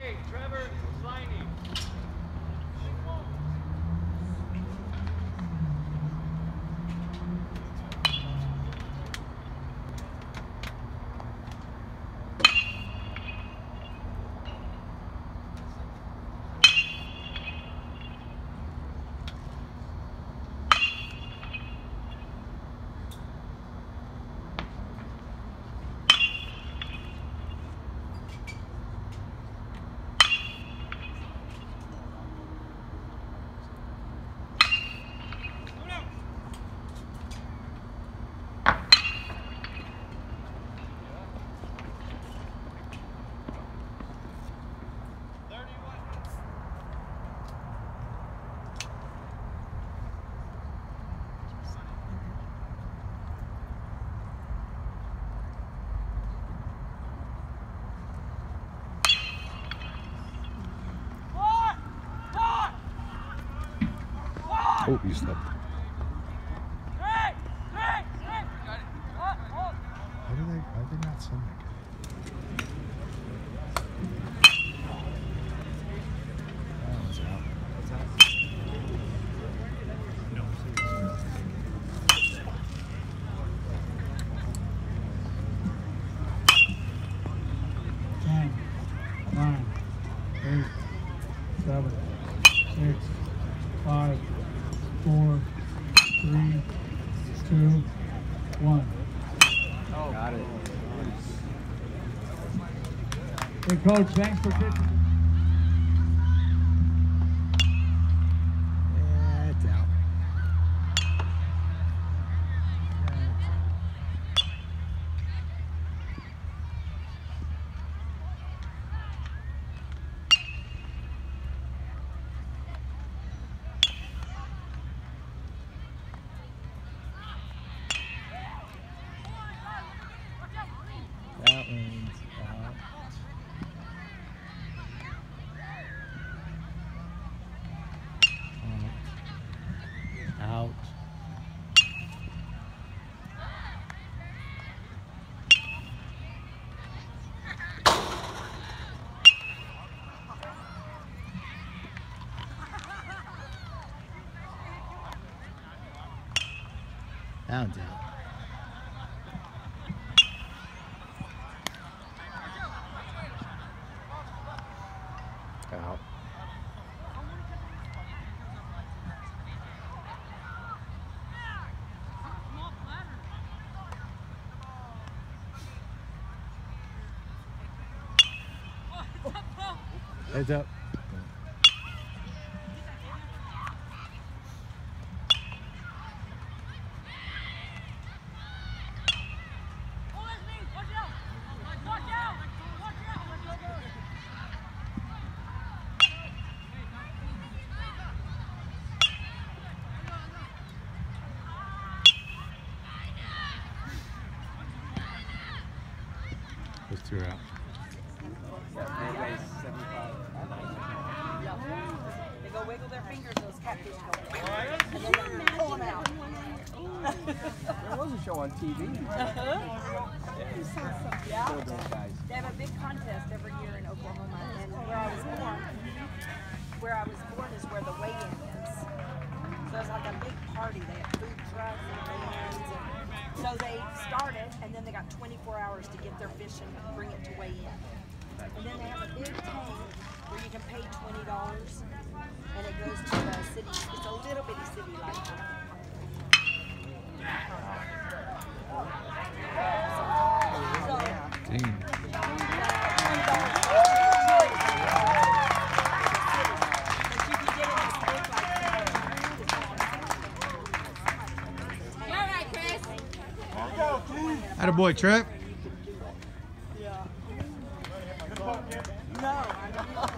Oh, you stepped. Why did they not send that guy? That one's out. What's that? No. 10, 9, 8, 7, 6, 5, 4, 3, 2, 1. Got it. Hey, Coach, thanks for pitching. It's out. That one's out. Out. That one's out. Out. Heads up. Those two are out. They go wiggle their fingers, those catfish go. And then pull them out. There was a show on TV. Yeah. They have a big contest every year in Oklahoma, and where I was born is where the weigh-in is. So it's like a big party. They have food trucks and bands, and so they started, and then they got 24 hours to get their fish and bring it to weigh in. And then they have a big tank where you can pay $20, and it goes to the city. It's a little bitty city like that. Dang. Attaboy, Trip. No, I don't know.